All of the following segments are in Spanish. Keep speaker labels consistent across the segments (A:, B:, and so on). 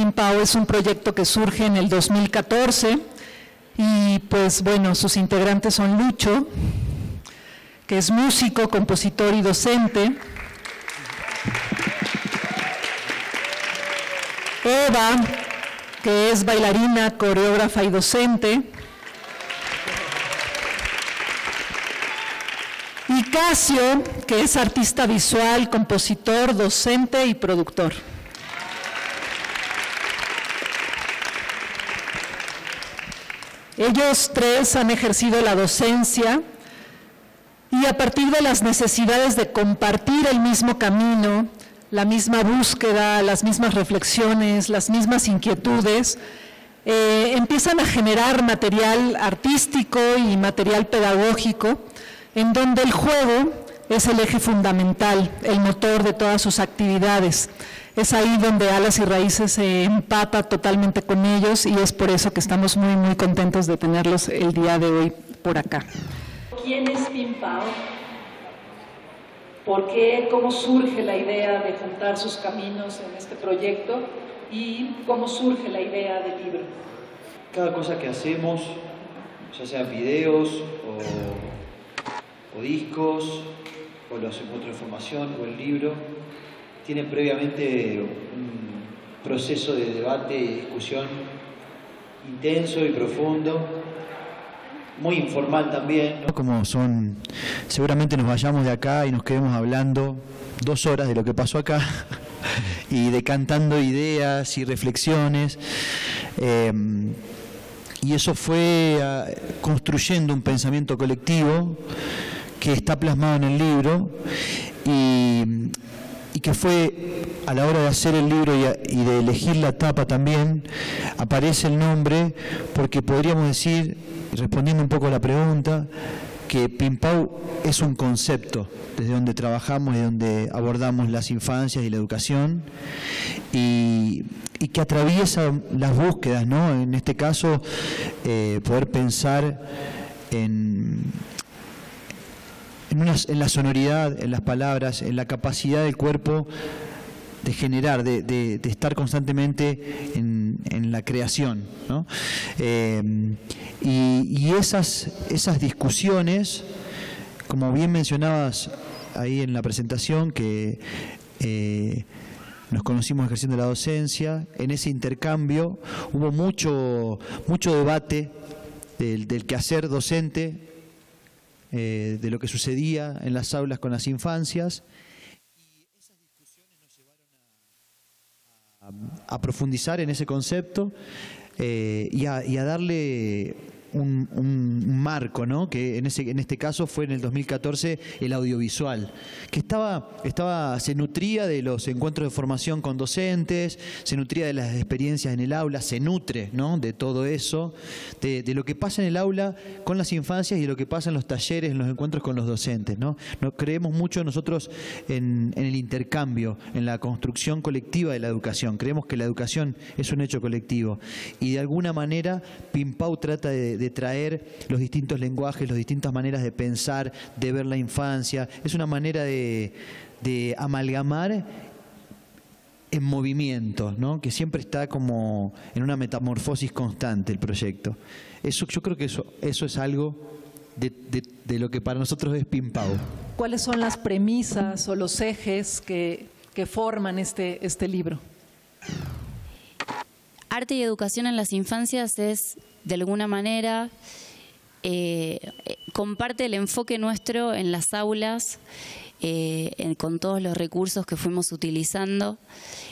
A: Pimpao es un proyecto que surge en el 2014 y pues bueno, sus integrantes son Lucho, que es músico, compositor y docente, Eva, que es bailarina, coreógrafa y docente, y Casio, que es artista visual, compositor, docente y productor. Ellos tres han ejercido la docencia y a partir de las necesidades de compartir el mismo camino, la misma búsqueda, las mismas reflexiones, las mismas inquietudes, empiezan a generar material artístico y material pedagógico, en donde el juego es el eje fundamental, el motor de todas sus actividades. Es ahí donde Alas y Raíces se empapa totalmente con ellos y es por eso que estamos muy, muy contentos de tenerlos el día de hoy por acá.
B: ¿Quién es Pimpao? ¿Por qué? ¿Cómo surge la idea de juntar sus caminos en este proyecto? ¿Y cómo surge la idea del libro?
C: Cada cosa que hacemos, ya sean videos o discos, o los encuentros de formación, o el libro, tienen previamente un proceso de debate y discusión intenso y profundo, muy informal también, ¿no?
D: Como son, seguramente nos vayamos de acá y nos quedemos hablando 2 horas de lo que pasó acá y decantando ideas y reflexiones. Y eso fue construyendo un pensamiento colectivo que está plasmado en el libro y que fue, a la hora de hacer el libro y de elegir la tapa también, aparece el nombre porque podríamos decir, respondiendo un poco a la pregunta, que Pimpao es un concepto desde donde trabajamos y donde abordamos las infancias y la educación y que atraviesa las búsquedas, ¿no? En este caso, poder pensar en la sonoridad, en las palabras, en la capacidad del cuerpo de generar, de estar constantemente en la creación, ¿no? Y esas discusiones, como bien mencionabas ahí en la presentación, que nos conocimos ejerciendo la docencia, en ese intercambio hubo mucho debate del quehacer docente, de lo que sucedía en las aulas con las infancias, y esas discusiones nos llevaron a profundizar en ese concepto y a darle un marco, ¿no? Que en este caso fue en el 2014 el audiovisual, que se nutría de los encuentros de formación con docentes, se nutría de las experiencias en el aula, se nutre, ¿no? De todo eso, de lo que pasa en el aula con las infancias y de lo que pasa en los talleres, en los encuentros con los docentes, ¿no? Creemos mucho nosotros en el intercambio, en la construcción colectiva de la educación. Creemos que la educación es un hecho colectivo y de alguna manera Pimpao trata de traer los distintos lenguajes, las distintas maneras de pensar, de ver la infancia. Es una manera de amalgamar en movimiento, ¿no? Que siempre está como en una metamorfosis constante el proyecto. Yo creo que eso es algo de lo que para nosotros es Pimpao.
A: ¿Cuáles son las premisas o los ejes que forman este libro?
E: Arte y educación en las infancias es, de alguna manera, comparte el enfoque nuestro en las aulas, con todos los recursos que fuimos utilizando,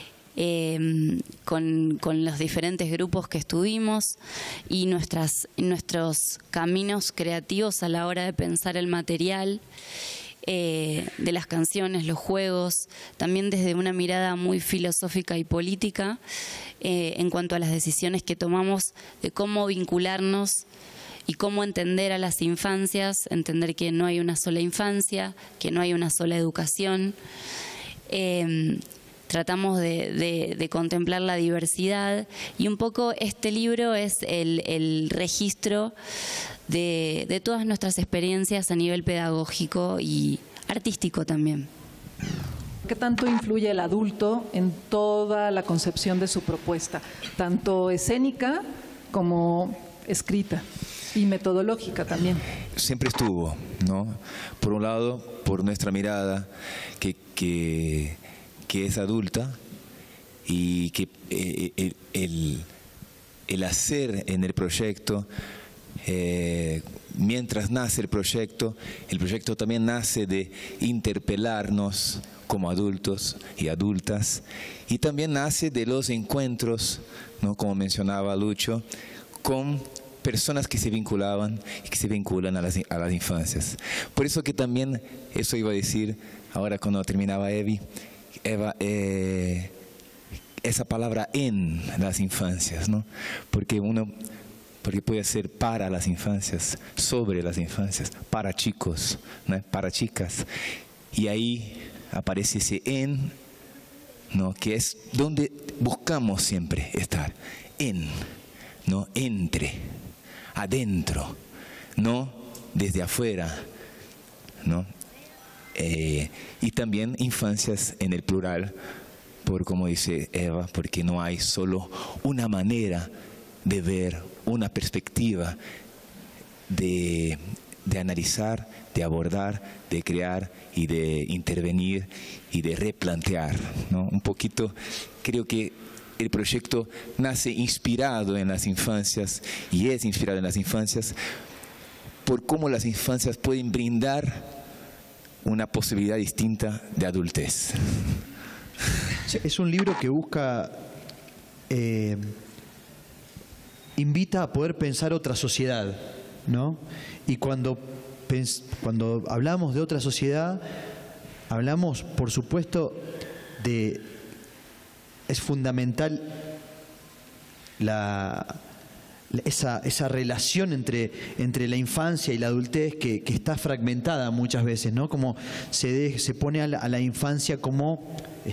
E: con los diferentes grupos que estuvimos y nuestros caminos creativos a la hora de pensar el material, de las canciones, los juegos, también desde una mirada muy filosófica y política, en cuanto a las decisiones que tomamos de cómo vincularnos y cómo entender a las infancias, entender que no hay una sola infancia, que no hay una sola educación. Tratamos de contemplar la diversidad y un poco este libro es el registro de todas nuestras experiencias a nivel pedagógico y artístico también.
A: ¿Qué tanto influye el adulto en toda la concepción de su propuesta, tanto escénica como escrita y metodológica también?
F: Siempre estuvo, ¿no? Por un lado, por nuestra mirada que es adulta y que el hacer en el proyecto, mientras nace el proyecto también nace de interpelarnos como adultos y adultas, y también nace de los encuentros, ¿no? Como mencionaba Lucho, con personas que se vinculaban y que se vinculan a las infancias. Por eso que también, eso iba a decir ahora cuando terminaba Eva, esa palabra en las infancias, ¿no? Porque puede ser para las infancias, sobre las infancias, para chicos, ¿no? Para chicas. Y ahí aparece ese en, ¿no? Que es donde buscamos siempre estar, en, ¿no? Entre, adentro, no desde afuera, ¿no? Y también infancias en el plural, por como dice Eva, porque no hay solo una manera de ver, una perspectiva de analizar, de abordar, de crear y de intervenir y de replantear, ¿no? Un poquito, creo que el proyecto nace inspirado en las infancias y es inspirado en las infancias por cómo las infancias pueden brindar una posibilidad distinta de adultez.
D: Es un libro que busca, invita a poder pensar otra sociedad, ¿no? Y cuando hablamos de otra sociedad, hablamos, por supuesto, es fundamental esa relación entre la infancia y la adultez que está fragmentada muchas veces, ¿no? Como se pone a la infancia como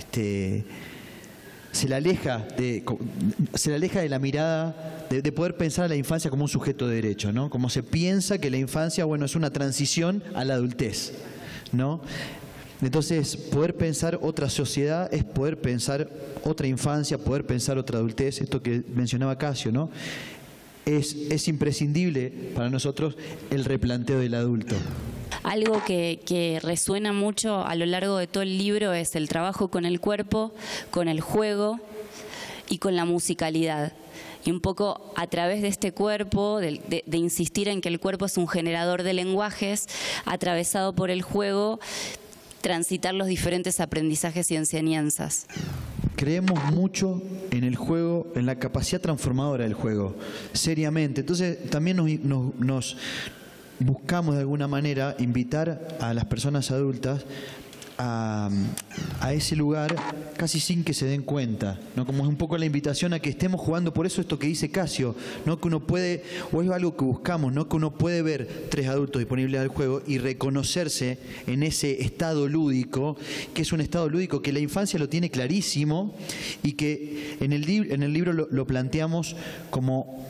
D: se la aleja de la mirada de poder pensar a la infancia como un sujeto de derecho, ¿no? Como se piensa que la infancia, bueno, es una transición a la adultez, ¿no? Entonces, poder pensar otra sociedad es poder pensar otra infancia, poder pensar otra adultez, esto que mencionaba Casio, ¿no? Es imprescindible para nosotros el replanteo del adulto.
E: Algo que resuena mucho a lo largo de todo el libro es el trabajo con el cuerpo, con el juego y con la musicalidad. Y un poco a través de este cuerpo, de insistir en que el cuerpo es un generador de lenguajes, atravesado por el juego, transitar los diferentes aprendizajes y enseñanzas.
D: Creemos mucho en el juego, en la capacidad transformadora del juego, seriamente. Entonces también nos buscamos de alguna manera invitar a las personas adultas a ese lugar casi sin que se den cuenta, ¿no? Como es un poco la invitación a que estemos jugando. Por eso esto que dice Casio, ¿no? Que uno puede, o es algo que buscamos, ¿no? Que uno puede ver 3 adultos disponibles al juego y reconocerse en ese estado lúdico, que es un estado lúdico que la infancia lo tiene clarísimo y que en el libro lo planteamos como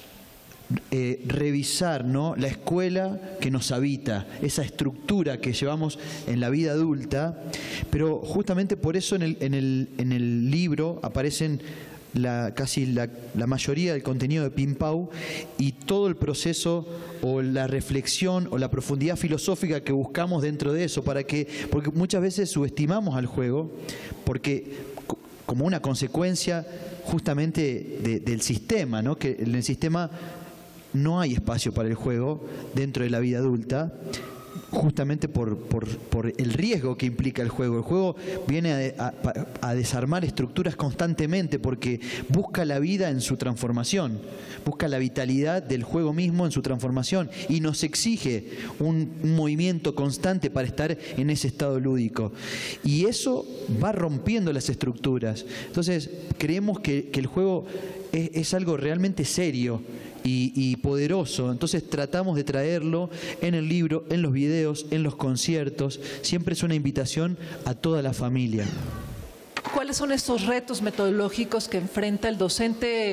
D: revisar, ¿no? La escuela que nos habita, esa estructura que llevamos en la vida adulta, pero justamente por eso en el libro aparecen casi la mayoría del contenido de Pin Pau y todo el proceso o la reflexión o la profundidad filosófica que buscamos dentro de eso, porque muchas veces subestimamos al juego como una consecuencia justamente del sistema, ¿no? Que en el sistema no hay espacio para el juego dentro de la vida adulta, justamente por el riesgo que implica el juego. El juego viene a desarmar estructuras constantemente porque busca la vida en su transformación, busca la vitalidad del juego mismo en su transformación y nos exige un movimiento constante para estar en ese estado lúdico. Y eso va rompiendo las estructuras. Entonces, creemos que el juego es algo realmente serio y poderoso. Entonces tratamos de traerlo en el libro, en los videos, en los conciertos. Siempre es una invitación a toda la familia.
A: ¿Cuáles son estos retos metodológicos que enfrenta el docente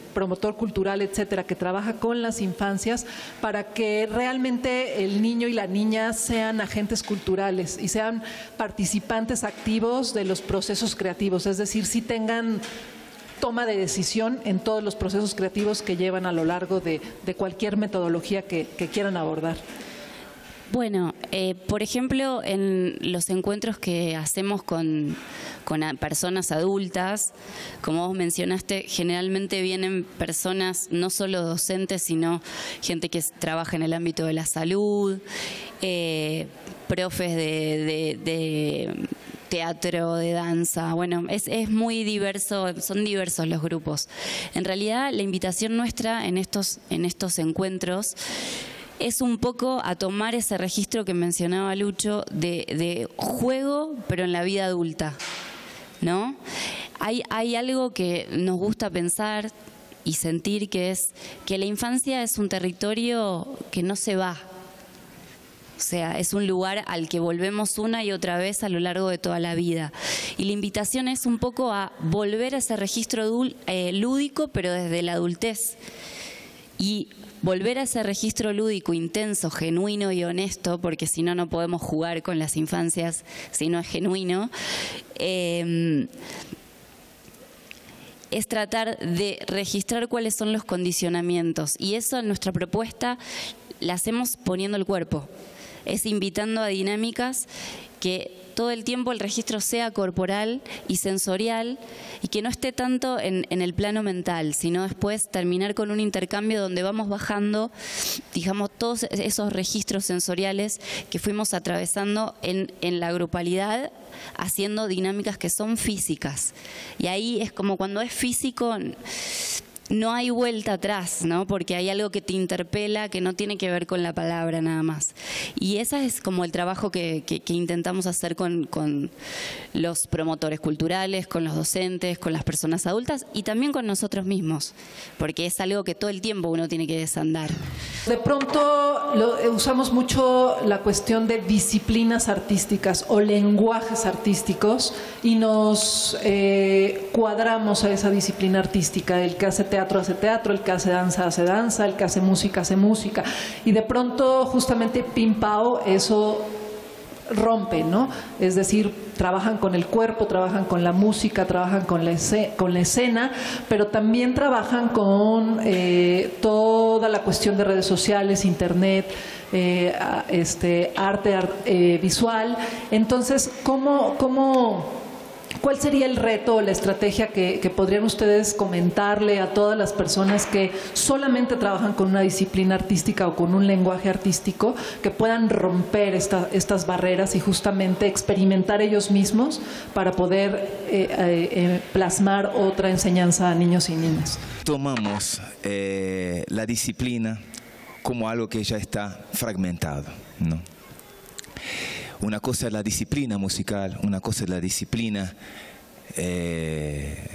A: promotor cultural, etcétera, que trabaja con las infancias para que realmente el niño y la niña sean agentes culturales y sean participantes activos de los procesos creativos, es decir, si tengan toma de decisión en todos los procesos creativos que llevan a lo largo de cualquier metodología que quieran abordar.
E: Bueno, por ejemplo, en los encuentros que hacemos con personas adultas, como vos mencionaste, generalmente vienen personas no solo docentes, sino gente que trabaja en el ámbito de la salud, profes de teatro, de danza. Bueno, es muy diverso, son diversos los grupos. En realidad, la invitación nuestra en estos encuentros es un poco a tomar ese registro que mencionaba Lucho de juego, pero en la vida adulta, ¿no? Hay algo que nos gusta pensar y sentir, que es que la infancia es un territorio que no se va. O sea, es un lugar al que volvemos una y otra vez a lo largo de toda la vida. Y la invitación es un poco a volver a ese registro lúdico, pero desde la adultez. Y volver a ese registro lúdico intenso, genuino y honesto, porque si no, no podemos jugar con las infancias si no es genuino, es tratar de registrar cuáles son los condicionamientos. Y eso en nuestra propuesta la hacemos poniendo el cuerpo. Es invitando a dinámicas que todo el tiempo el registro sea corporal y sensorial y que no esté tanto en el plano mental, sino después terminar con un intercambio donde vamos bajando, digamos, todos esos registros sensoriales que fuimos atravesando en la grupalidad, haciendo dinámicas que son físicas. Y ahí es como cuando es físico, no hay vuelta atrás, ¿no? Porque hay algo que te interpela que no tiene que ver con la palabra nada más. Y ese es como el trabajo que intentamos hacer con los promotores culturales, con los docentes, con las personas adultas y también con nosotros mismos, porque es algo que todo el tiempo uno tiene que desandar.
A: De pronto usamos mucho la cuestión de disciplinas artísticas o lenguajes artísticos y nos cuadramos a esa disciplina artística. El que hace teatro, el que hace danza, el que hace música, y de pronto justamente Pim Pao eso rompe, ¿no? Es decir, trabajan con el cuerpo, trabajan con la música, trabajan con la escena, pero también trabajan con toda la cuestión de redes sociales, internet, arte visual. Entonces, ¿cuál sería el reto o la estrategia que podrían ustedes comentarle a todas las personas que solamente trabajan con una disciplina artística o con un lenguaje artístico, que puedan romper estas barreras y justamente experimentar ellos mismos para poder plasmar otra enseñanza a niños y niñas?
F: Tomamos la disciplina como algo que ya está fragmentado, ¿no? Una cosa es la disciplina musical, una cosa es la disciplina de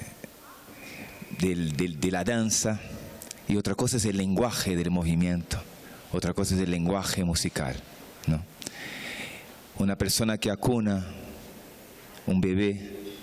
F: la danza y otra cosa es el lenguaje del movimiento, otra cosa es el lenguaje musical, ¿no? Una persona que acuna un bebé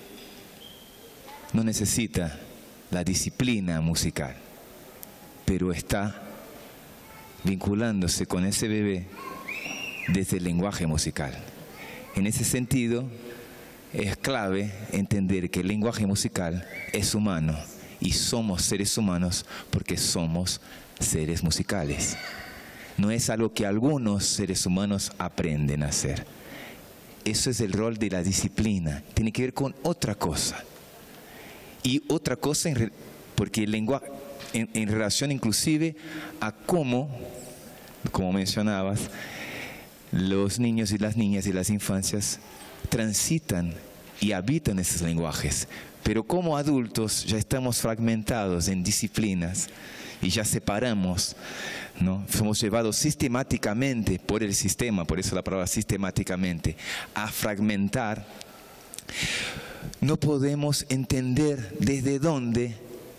F: no necesita la disciplina musical, pero está vinculándose con ese bebé desde el lenguaje musical. En ese sentido, es clave entender que el lenguaje musical es humano y somos seres humanos porque somos seres musicales. No es algo que algunos seres humanos aprenden a hacer. Eso es el rol de la disciplina. Tiene que ver con otra cosa. Y otra cosa, porque el lenguaje, en relación inclusive a cómo, como mencionabas, los niños y las niñas y las infancias transitan y habitan esos lenguajes. Pero como adultos ya estamos fragmentados en disciplinas y ya separamos, ¿no? Somos llevados sistemáticamente por el sistema, por eso la palabra sistemáticamente, a fragmentar. No podemos entender desde dónde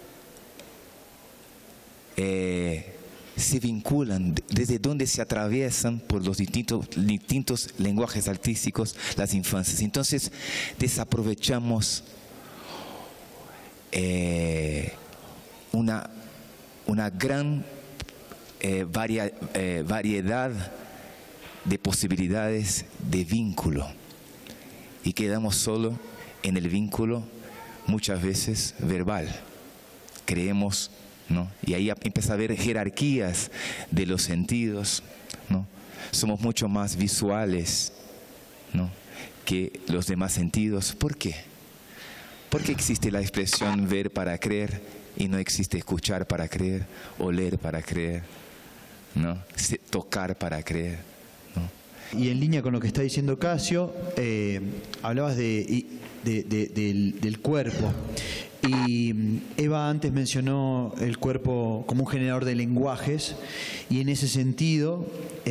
F: se vinculan, desde dónde se atraviesan por los distintos lenguajes artísticos las infancias. Entonces desaprovechamos una gran variedad de posibilidades de vínculo y quedamos solo en el vínculo muchas veces verbal. Creemos, ¿no? Y ahí empieza a haber jerarquías de los sentidos, ¿no? Somos mucho más visuales, ¿no?, que los demás sentidos. ¿Por qué? ¿Por qué existe la expresión ver para creer y no existe escuchar para creer, oler para creer, ¿no?, tocar para creer, ¿no?
D: Y en línea con lo que está diciendo Casio, hablabas del cuerpo. Y Eva antes mencionó el cuerpo como un generador de lenguajes, y en ese sentido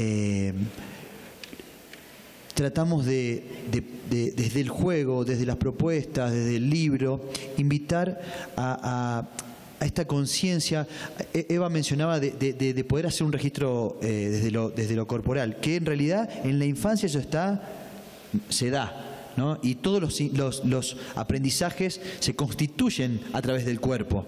D: tratamos desde el juego, desde las propuestas, desde el libro, invitar a esta conciencia. Eva mencionaba de poder hacer un registro desde lo corporal, que en realidad en la infancia eso se da, ¿no? Y todos los aprendizajes se constituyen a través del cuerpo.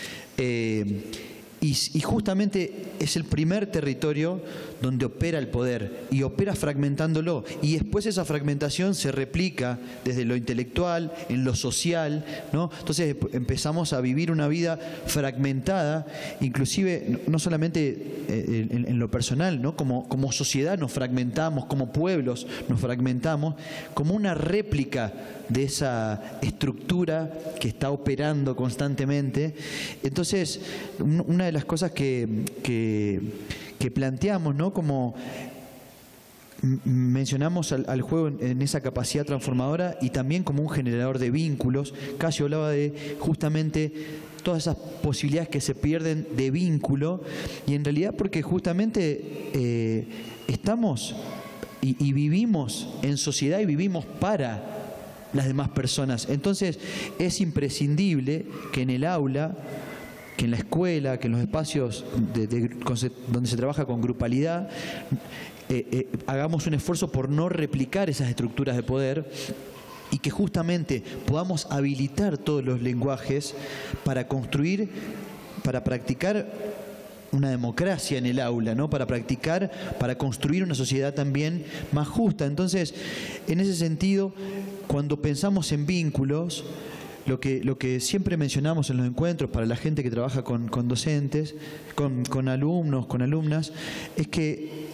D: Y justamente es el primer territorio donde opera el poder, y opera fragmentándolo, y después esa fragmentación se replica desde lo intelectual, en lo social, ¿no? Entonces empezamos a vivir una vida fragmentada, inclusive no solamente en lo personal, ¿no? Como sociedad nos fragmentamos, como pueblos nos fragmentamos, como una réplica de esa estructura que está operando constantemente. Entonces, una de las cosas que planteamos, ¿no?, como mencionamos al juego en esa capacidad transformadora y también como un generador de vínculos. Casio hablaba de justamente todas esas posibilidades que se pierden de vínculo, y en realidad porque justamente estamos y vivimos en sociedad y vivimos para las demás personas. Entonces es imprescindible que en el aula, que en la escuela, que en los espacios donde se trabaja con grupalidad, hagamos un esfuerzo por no replicar esas estructuras de poder, y que justamente podamos habilitar todos los lenguajes para construir, para practicar una democracia en el aula, ¿no? Para construir una sociedad también más justa. Entonces, en ese sentido, cuando pensamos en vínculos, lo que siempre mencionamos en los encuentros para la gente que trabaja con docentes, con alumnos, con alumnas, es que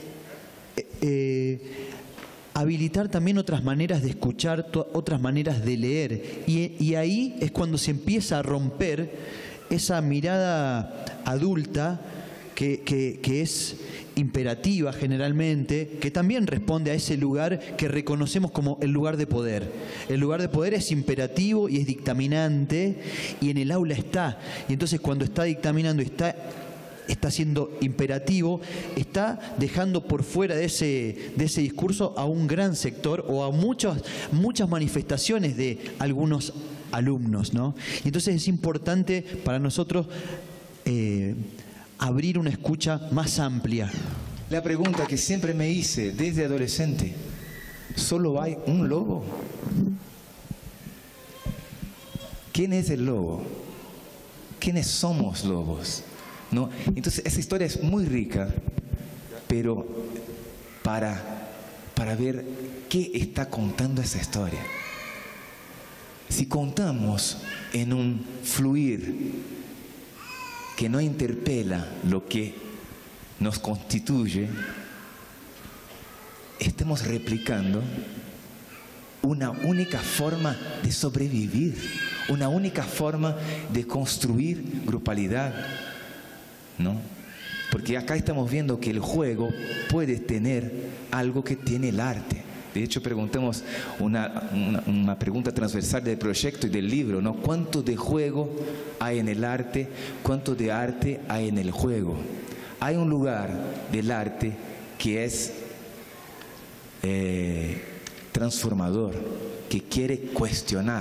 D: habilitar también otras maneras de escuchar, otras maneras de leer. Y ahí es cuando se empieza a romper esa mirada adulta que es imperativa generalmente, que también responde a ese lugar que reconocemos como el lugar de poder. El lugar de poder es imperativo y es dictaminante, y en el aula está. Y entonces cuando está dictaminando, está siendo imperativo, está dejando por fuera de ese discurso a un gran sector o a muchas manifestaciones de algunos alumnos, ¿no? Y entonces es importante para nosotros abrir una escucha más amplia.
F: La pregunta que siempre me hice desde adolescente: ¿solo hay un lobo? ¿Quién es el lobo? ¿Quiénes somos lobos? ¿No? Entonces esa historia es muy rica, pero para ver qué está contando esa historia. Si contamos en un fluir que no interpela lo que nos constituye, estamos replicando una única forma de sobrevivir, una única forma de construir grupalidad, ¿no? Porque acá estamos viendo que el juego puede tener algo que tiene el arte. De hecho, preguntamos una pregunta transversal del proyecto y del libro, ¿no? ¿Cuánto de juego hay en el arte? ¿Cuánto de arte hay en el juego? Hay un lugar del arte que es transformador, que quiere cuestionar,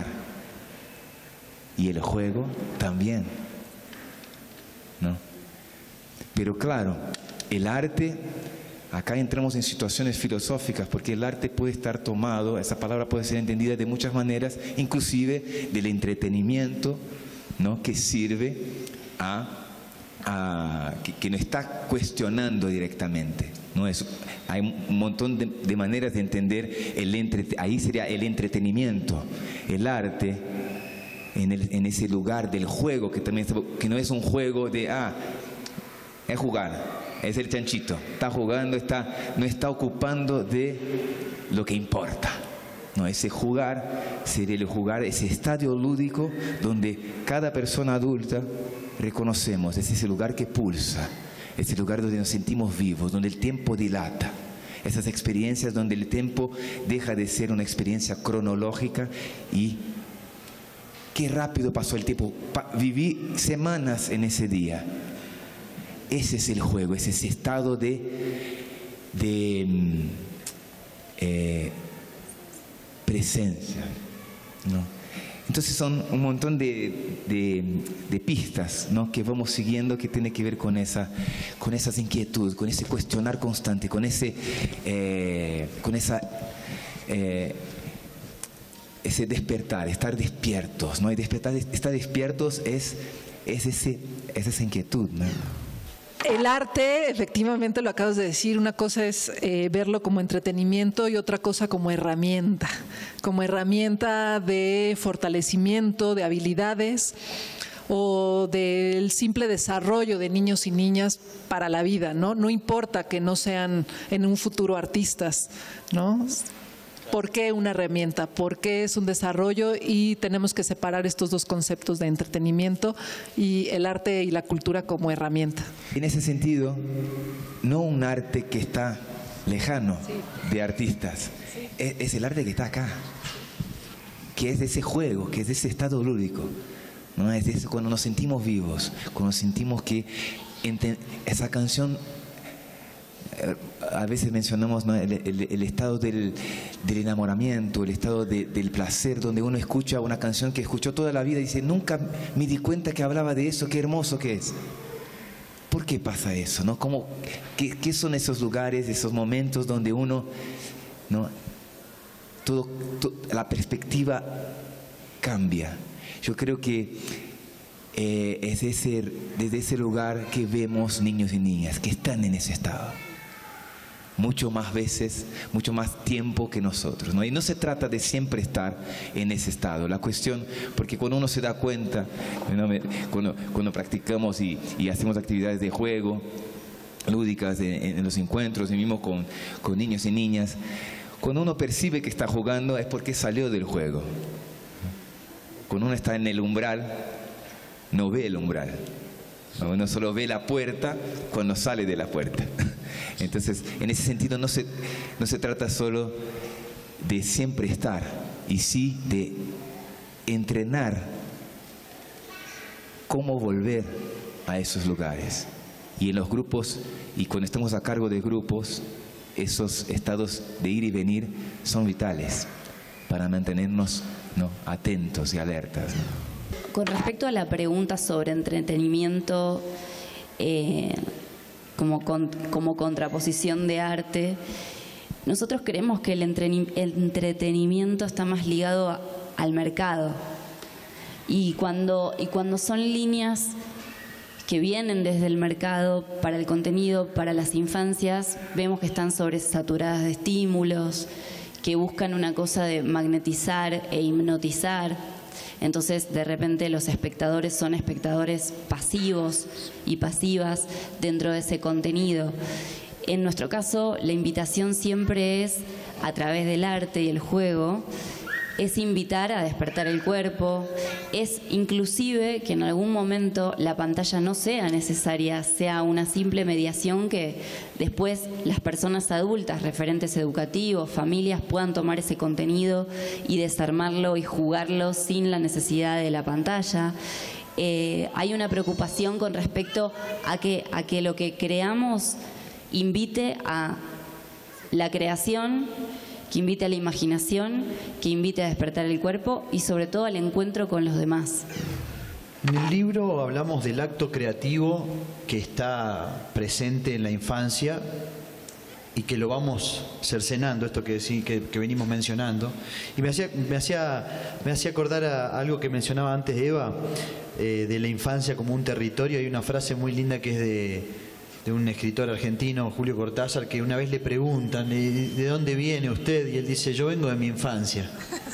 F: y el juego también, ¿no? Pero claro, el arte... Acá entramos en situaciones filosóficas, porque el arte puede estar tomado, esa palabra puede ser entendida de muchas maneras, inclusive del entretenimiento, ¿no?, que sirve a que no está cuestionando directamente. ¿No? Hay un montón de maneras de entender ahí sería el entretenimiento, el arte, en ese lugar del juego, que no es un juego de, es jugar, es el chanchito, está jugando, no está ocupando de lo que importa. No, ese jugar sería el jugar, ese estadio lúdico donde cada persona adulta reconocemos, es ese lugar que pulsa, es el lugar donde nos sentimos vivos, donde el tiempo dilata. Esas experiencias donde el tiempo deja de ser una experiencia cronológica y qué rápido pasó el tiempo. Viví semanas en ese día. Ese es el juego, es ese estado de presencia, ¿no? Entonces son un montón de pistas, ¿no?, que vamos siguiendo, que tiene que ver con esas inquietudes, con ese cuestionar constante, con ese despertar, estar despiertos, ¿no? Y estar despiertos es esa inquietud, ¿no?
A: El arte, efectivamente lo acabas de decir, una cosa es verlo como entretenimiento y otra cosa como herramienta de fortalecimiento, de habilidades o del simple desarrollo de niños y niñas para la vida, ¿no? No importa que no sean en un futuro artistas, ¿no? ¿Por qué una herramienta? ¿Por qué es un desarrollo? Y tenemos que separar estos dos conceptos de entretenimiento y el arte y la cultura como herramienta.
F: En ese sentido, no un arte que está lejano de artistas, es el arte que está acá, que es de ese juego, que es de ese estado lúdico, ¿no? Es de eso, cuando nos sentimos vivos, cuando sentimos que esa canción... A veces mencionamos, ¿no?, el estado del enamoramiento, el estado del placer, donde uno escucha una canción que escuchó toda la vida y dice, nunca me di cuenta que hablaba de eso, qué hermoso que es. ¿Por qué pasa eso, no? ¿Qué son esos lugares, esos momentos donde uno, ¿no?, la perspectiva cambia? Yo creo que es desde ese lugar que vemos niños y niñas que están en ese estado. Mucho más veces, mucho más tiempo que nosotros, ¿no? Y no se trata de siempre estar en ese estado. La cuestión, porque cuando uno se da cuenta, ¿no?, cuando practicamos y hacemos actividades de juego, lúdicas en los encuentros, y mismo con niños y niñas, cuando uno percibe que está jugando es porque salió del juego. Cuando uno está en el umbral, no ve el umbral. Uno solo ve la puerta cuando sale de la puerta. Entonces, en ese sentido no se trata solo de siempre estar, y sí de entrenar cómo volver a esos lugares. Y en los grupos, y cuando estamos a cargo de grupos, esos estados de ir y venir son vitales para mantenernos, ¿no?, atentos y alertas, ¿no?
E: Con respecto a la pregunta sobre entretenimiento como contraposición de arte, nosotros creemos que el entretenimiento está más ligado al mercado. Y cuando son líneas que vienen desde el mercado para el contenido, para las infancias, vemos que están sobresaturadas de estímulos, que buscan una cosa de magnetizar e hipnotizar. Entonces, de repente, los espectadores son espectadores pasivos y pasivas dentro de ese contenido. En nuestro caso, la invitación siempre es, a través del arte y el juego, es invitar a despertar el cuerpo, es inclusive que en algún momento la pantalla no sea necesaria, sea una simple mediación que después las personas adultas, referentes educativos, familias, puedan tomar ese contenido y desarmarlo y jugarlo sin la necesidad de la pantalla. Hay una preocupación con respecto a que lo que creamos invite a la creación, que invite a la imaginación, que invite a despertar el cuerpo y sobre todo al encuentro con los demás.
D: En el libro hablamos del acto creativo que está presente en la infancia y que lo vamos cercenando, esto que venimos mencionando. Y me hacía acordar a algo que mencionaba antes Eva, de la infancia como un territorio. Hay una frase muy linda que es de un escritor argentino, Julio Cortázar, que una vez le preguntan, ¿de dónde viene usted? Y él dice, yo vengo de mi infancia.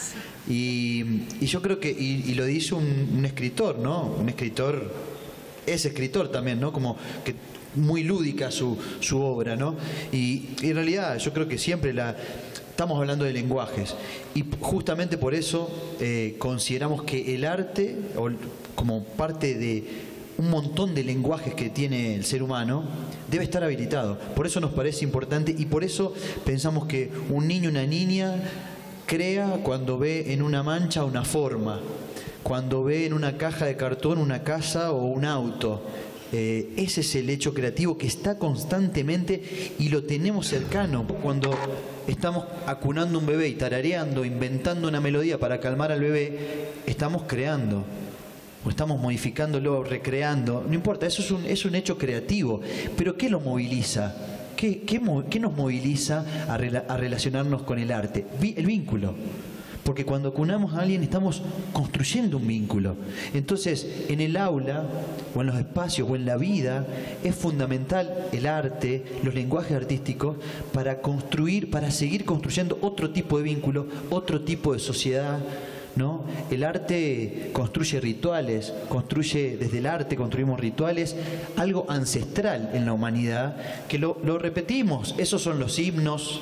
D: Y yo creo que, y lo dice un escritor, ¿no? Un escritor, es escritor también, ¿no? Como que muy lúdica su obra, ¿no? Y en realidad yo creo que siempre estamos hablando de lenguajes, y justamente por eso consideramos que el arte, como parte de un montón de lenguajes que tiene el ser humano, debe estar habilitado. Por eso nos parece importante, y por eso pensamos que un niño, una niña crea cuando ve en una mancha una forma, cuando ve en una caja de cartón una casa o un auto. Ese es el hecho creativo que está constantemente y lo tenemos cercano. Cuando estamos acunando un bebé y tarareando, inventando una melodía para calmar al bebé, estamos creando, o estamos modificándolo, recreando, no importa, eso es un hecho creativo. Pero ¿qué lo moviliza? ¿Qué nos moviliza a relacionarnos con el arte? El vínculo. Porque cuando acunamos a alguien estamos construyendo un vínculo. Entonces, en el aula, o en los espacios, o en la vida, es fundamental el arte, los lenguajes artísticos, para construir, para seguir construyendo otro tipo de vínculo, otro tipo de sociedad, ¿no? El arte construye rituales, desde el arte construimos rituales, algo ancestral en la humanidad, que lo repetimos. Esos son los himnos,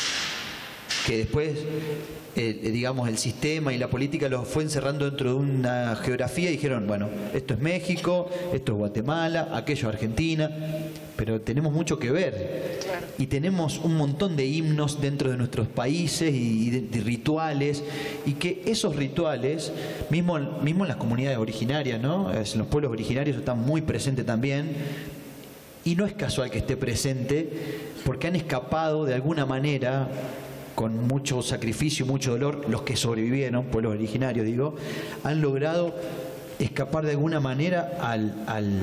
D: que después, digamos, el sistema y la política los fue encerrando dentro de una geografía y dijeron, bueno, esto es México, esto es Guatemala, aquello es Argentina, pero tenemos mucho que ver. Claro. Y tenemos un montón de himnos dentro de nuestros países y de rituales, y que esos rituales, mismo en las comunidades originarias, ¿no? En los pueblos originarios están muy presentes también, y no es casual que esté presente, porque han escapado de alguna manera, con mucho sacrificio, mucho dolor, los que sobrevivieron, pueblos originarios digo, han logrado escapar de alguna manera al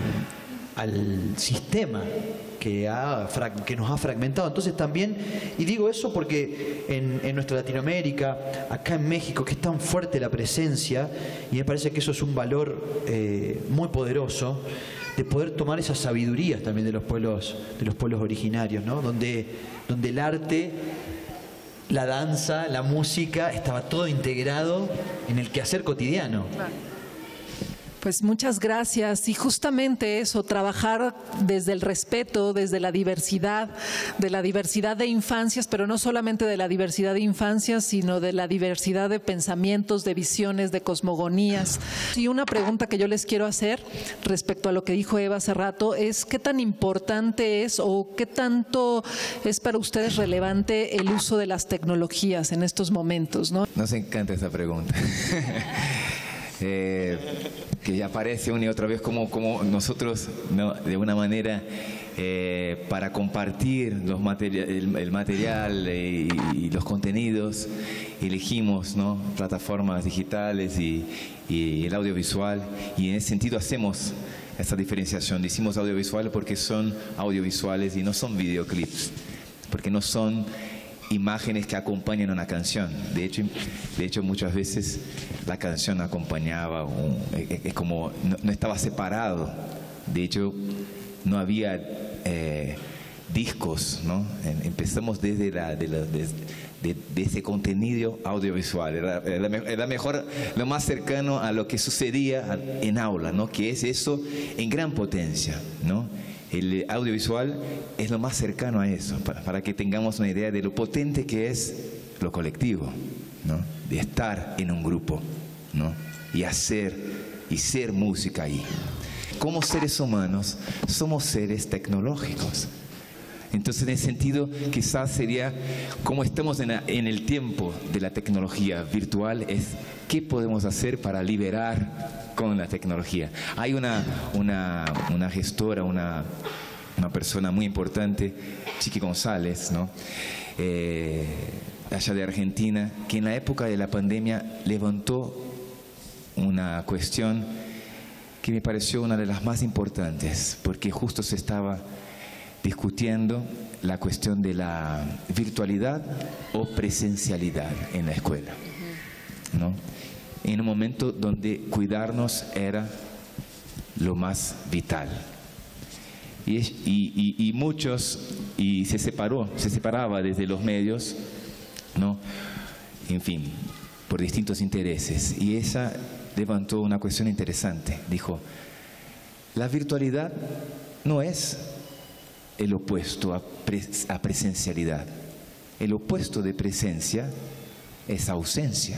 D: sistema que nos ha fragmentado. Entonces también, y digo eso porque en nuestra Latinoamérica, acá en México, que es tan fuerte la presencia, y me parece que eso es un valor muy poderoso, de poder tomar esas sabidurías también de los pueblos originarios, ¿no? Donde el arte, la danza, la música, estaba todo integrado en el quehacer cotidiano.
A: Claro. Pues muchas gracias. Y justamente eso, trabajar desde el respeto, desde la diversidad de infancias, pero no solamente de la diversidad de infancias, sino de la diversidad de pensamientos, de visiones, de cosmogonías. Y una pregunta que yo les quiero hacer respecto a lo que dijo Eva hace rato es ¿qué tan importante es o qué tanto es para ustedes relevante el uso de las tecnologías en estos momentos, ¿no?
F: Nos encanta esa pregunta. Que ya aparece una y otra vez como nosotros, ¿no? De una manera para compartir el material y los contenidos elegimos, ¿no? Plataformas digitales y el audiovisual, y en ese sentido hacemos esa diferenciación. Decimos audiovisual porque son audiovisuales y no son videoclips, porque no son imágenes que acompañan una canción. De hecho muchas veces la canción acompañaba, es como no estaba separado. De hecho no había discos, ¿no? Empezamos desde de ese contenido audiovisual. Era mejor, lo más cercano a lo que sucedía en aula, ¿no? Que es eso en gran potencia, ¿no? El audiovisual es lo más cercano a eso, para que tengamos una idea de lo potente que es lo colectivo, ¿no? De estar en un grupo, ¿no? Y ser música ahí. Como seres humanos, somos seres tecnológicos. Entonces, en ese sentido, quizás sería, como estamos en el tiempo de la tecnología virtual, es qué podemos hacer para liberar con la tecnología. Hay una gestora, una persona muy importante, Chiqui González, ¿no? Allá de Argentina, que en la época de la pandemia levantó una cuestión que me pareció una de las más importantes, porque justo se estaba discutiendo la cuestión de la virtualidad o presencialidad en la escuela, ¿no? En un momento donde cuidarnos era lo más vital. Y muchos, y se separaba desde los medios, ¿no? En fin, por distintos intereses. Y ella levantó una cuestión interesante. Dijo, la virtualidad no es el opuesto a presencialidad. El opuesto de presencia es ausencia.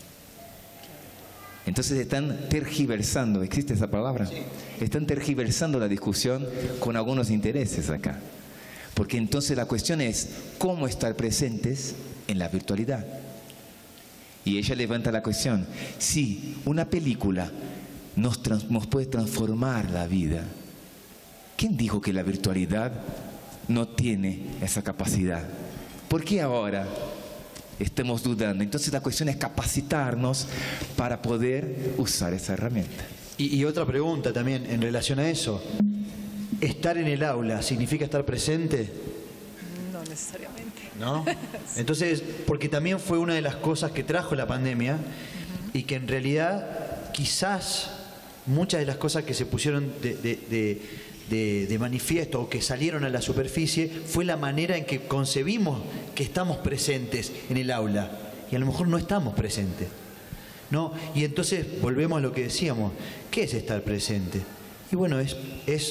F: Entonces están tergiversando, ¿existe esa palabra? Sí. Están tergiversando la discusión con algunos intereses acá. Porque entonces la cuestión es cómo estar presentes en la virtualidad. Y ella levanta la cuestión, si una película nos puede transformar la vida, ¿quién dijo que la virtualidad no tiene esa capacidad? ¿Por qué ahora estamos dudando? Entonces la cuestión es capacitarnos para poder usar esa herramienta.
D: Y otra pregunta también en relación a eso. ¿Estar en el aula significa estar presente?
A: No necesariamente.
D: ¿No? Entonces, porque también fue una de las cosas que trajo la pandemia y que en realidad quizás muchas de las cosas que se pusieron de manifiesto o que salieron a la superficie fue la manera en que concebimos que estamos presentes en el aula y a lo mejor no estamos presentes, ¿no? Y entonces volvemos a lo que decíamos, ¿qué es estar presente? Y bueno, es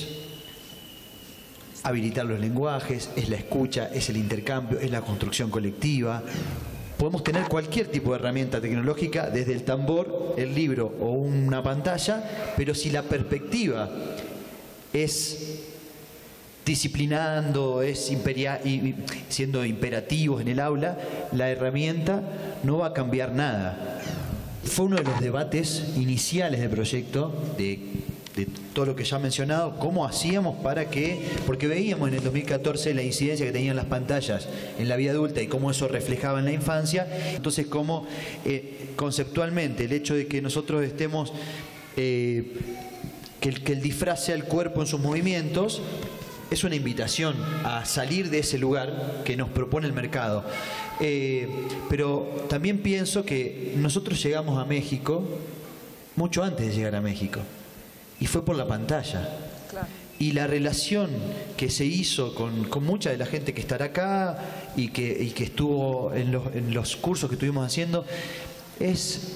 D: habilitar los lenguajes, es la escucha, es el intercambio, es la construcción colectiva. Podemos tener cualquier tipo de herramienta tecnológica, desde el tambor, el libro o una pantalla, pero si la perspectiva es disciplinando, es siendo imperativos en el aula, la herramienta no va a cambiar nada. Fue uno de los debates iniciales del proyecto, de todo lo que ya he mencionado, cómo hacíamos para que, porque veíamos en el 2014 la incidencia que tenían las pantallas en la vida adulta y cómo eso reflejaba en la infancia. Entonces, cómo conceptualmente el hecho de que nosotros estemos, que el disfraz sea el cuerpo en sus movimientos, es una invitación a salir de ese lugar que nos propone el mercado. Pero también pienso que nosotros llegamos a México mucho antes de llegar a México. Y fue por la pantalla. Claro. Y la relación que se hizo con mucha de la gente que estará acá y que estuvo en los cursos que estuvimos haciendo es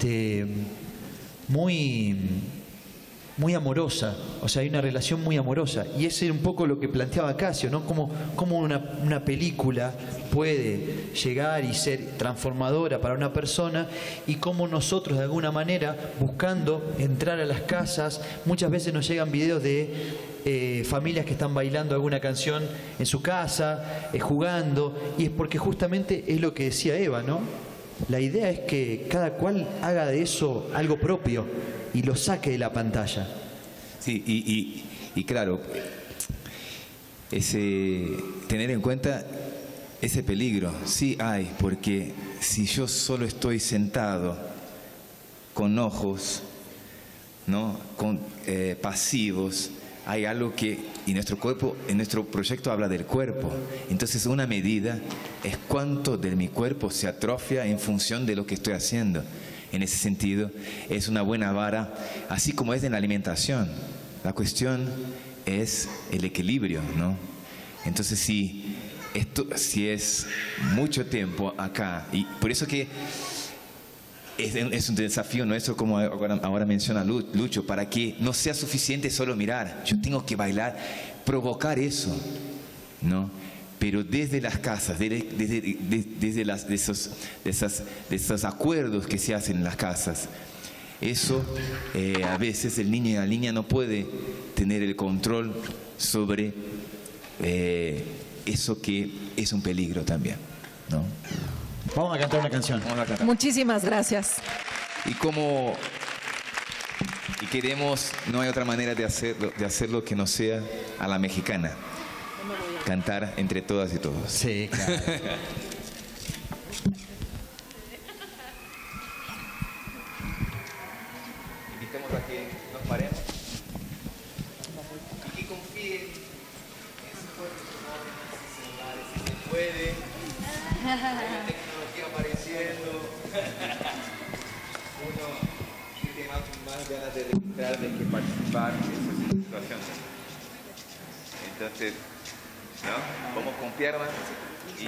D: muy amorosa. O sea, hay una relación muy amorosa. Y ese es un poco lo que planteaba Casio, ¿no? Cómo una película puede llegar y ser transformadora para una persona y cómo nosotros de alguna manera, buscando entrar a las casas, muchas veces nos llegan videos de familias que están bailando alguna canción en su casa, jugando, y es porque justamente es lo que decía Eva, ¿no? La idea es que cada cual haga de eso algo propio y lo saque de la pantalla.
F: Sí, y claro, tener en cuenta ese peligro, sí hay, porque si yo solo estoy sentado con ojos, ¿no? Pasivos, hay algo que, y nuestro cuerpo, en nuestro proyecto habla del cuerpo, entonces una medida es cuánto de mi cuerpo se atrofia en función de lo que estoy haciendo. En ese sentido, es una buena vara, así como es en la alimentación. La cuestión es el equilibrio, ¿no? Entonces, si es mucho tiempo acá, y por eso que es un desafío nuestro, como ahora menciona Lucho, para que no sea suficiente solo mirar. Yo tengo que bailar, provocar eso, ¿no? Pero desde las casas, desde esos acuerdos que se hacen en las casas, eso a veces el niño y la niña no puede tener el control sobre eso que es un peligro también, ¿no?
D: Vamos a cantar una canción.
A: Muchísimas gracias.
F: Y queremos, no hay otra manera de hacerlo que no sea a la mexicana. Cantar entre todas y todos.
D: Sí, claro.
F: Invitamos a que nos paremos y que confíen en su cuerpo. tecnología apareciendo. Uno tiene más ganas de registrar de que participar en esas situaciones. Entonces, ¿no? Vamos con piernas y...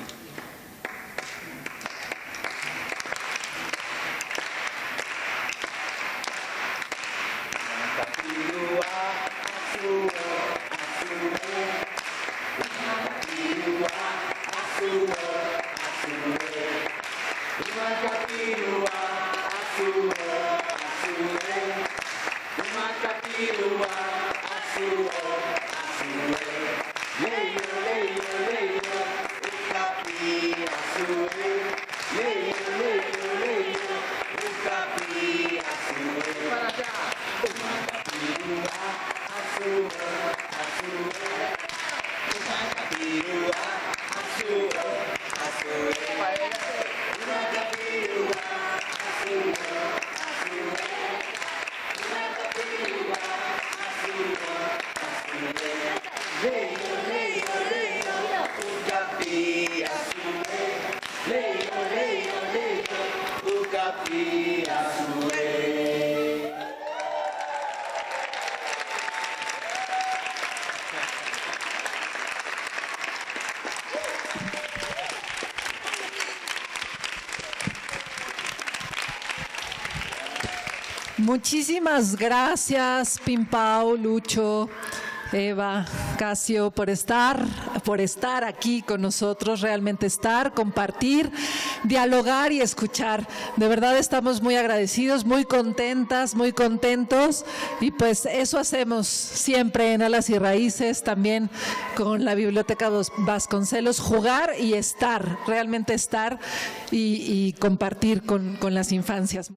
A: Muchísimas gracias, Pimpao, Lucho, Eva, Casio, por estar aquí con nosotros, realmente estar, compartir, dialogar y escuchar. De verdad estamos muy agradecidos, muy contentas, muy contentos, y pues eso hacemos siempre en Alas y Raíces, también con la Biblioteca Vasconcelos, jugar y estar, realmente estar y compartir con las infancias.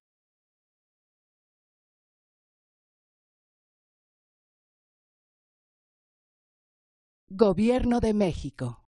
G: Gobierno de México.